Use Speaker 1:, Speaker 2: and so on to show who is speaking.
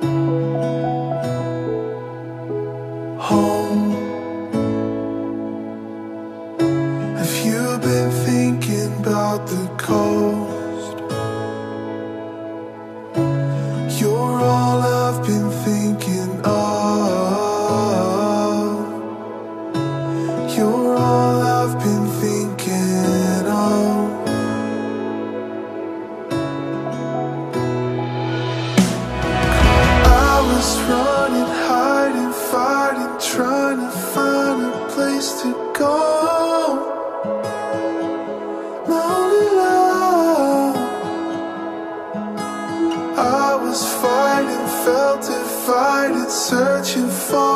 Speaker 1: home. Have you been thinking about the coast? You're all I've been thinking of. You're all I've been thinking of. I was running, hiding, fighting, trying to find a place to go. My only love. I was fighting, felt divided, searching for